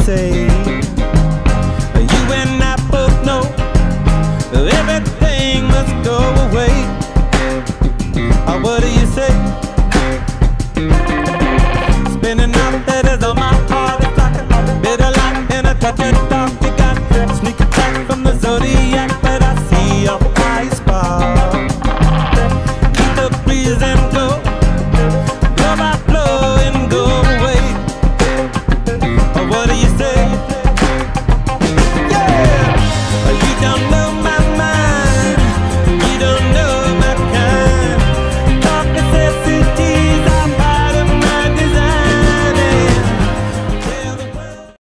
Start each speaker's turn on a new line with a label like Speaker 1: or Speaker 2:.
Speaker 1: say? You and I both know everything must go away. What do you say? Spinning out letters on my